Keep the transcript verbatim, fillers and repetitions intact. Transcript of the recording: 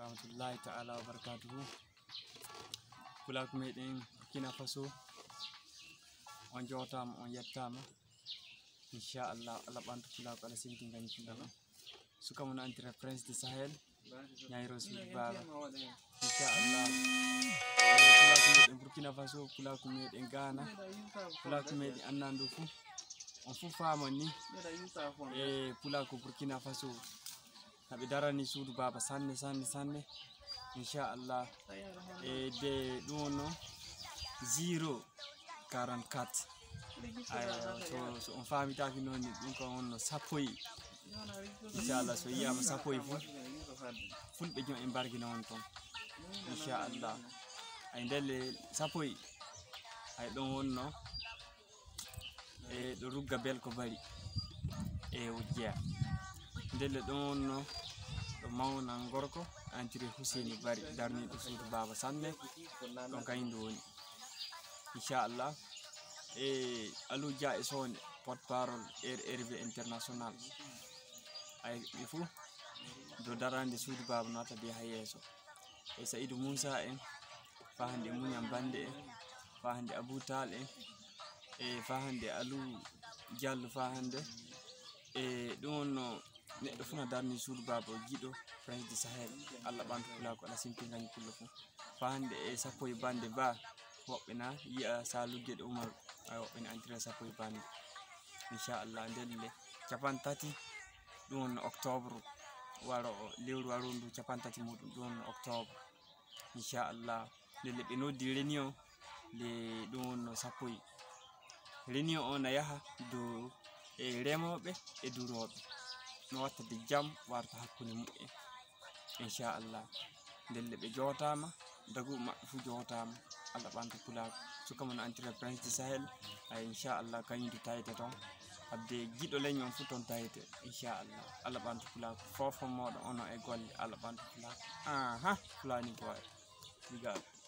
warahmatullahi ta'ala wa barakatuhu. Kulak meɗen Burkina Faso on jotama on yettama inchallah Allah ɓantu kulak ala simti gañi kulak suka mon antira prince de Sahel ñayro sudi baba inchallah kulak meɗen Burkina Faso kulak meɗen Ghana kulak meɗen annandu fu on fu famon ni e kulak Burkina Faso haɓe darani suudu baba sanne sanne sanne inchallah e de ɗum no zero quarante-quatre so so on famitaki noon ni ɗum ko on no Sapouy inchallah so yiyama Sapouy fu fulɓe jom en barguina on toon inchallah ay ndelle Sapouy ay ɗon wonno e ɗo rugga bel ko bari e wujjeya ndelle ɗon wonno ɗo mawna gorko antiri Husseini bari darniɗo suudu baba sanne ɗon kañum ndu woni inchallah e Alou Dia e Sone porte parole Rrve international ay ɓe fou do darande suudu baba nata be ha yeeso e Saïdou Moussa en fa hande Muñam Bande en fa hande Abou Tal en e fa hande Alou Diallo fa hande e ɗum wonno neɗɗo funa darni suudu baba o jiiɗo prince de Sahel Allah ɓantu kulako ala simpi gañi kullo fu fa hande e Sapouy bande ba woɓɓe na yiya Salut de Umaru ay woɓɓe ne antira Sapouy bande inchallah ndelle capan tati ɗum wonno octobre waro lewru waro ndu capan tati muɗum ɗum wonno octobre inchallah ndelle ɓe noddi réunion le ɗum wonno Sapouy réunion o na yaha dow e remoɓe e duroɓe no wattade jaam warta hakkude mu'en inchallah ndelle ɓe jotama dagu maɓɓe fu jotama Allah ɓantu kulako suka mon antira prince de Sahel ay inchallah kañum du tawete toon habde jiɗo leñol on fu toon tawete inchallah Allah ɓantu kulako fofo moɗon ono e golle Allah ɓantu kulako aha fulani ko wawi ligal